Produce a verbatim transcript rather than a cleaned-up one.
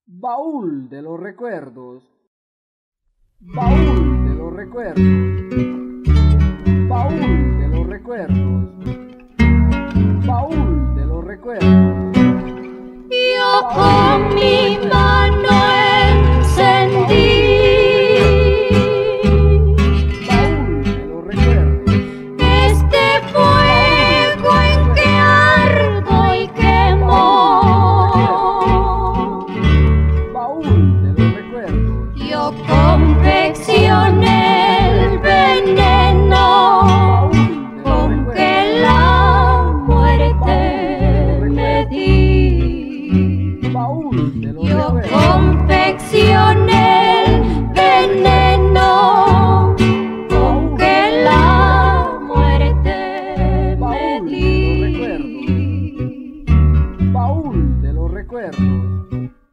Baúl de los recuerdos. Baúl de los recuerdos. Baúl de los recuerdos. Baúl de los recuerdos. Yo con mi mano encendí Baúl de los recuerdos. este fuego en que ardo y quemó. Baúl de los recuerdos. Yo confeccioné el veneno con que la muerte me di. Baúl de los Yo recuerdos. confeccioné el veneno con que la muerte me di. Baúl de los recuerdos.